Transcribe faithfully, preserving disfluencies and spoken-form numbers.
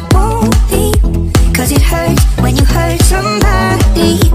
won't leave, 'cause it hurts when you hurt somebody.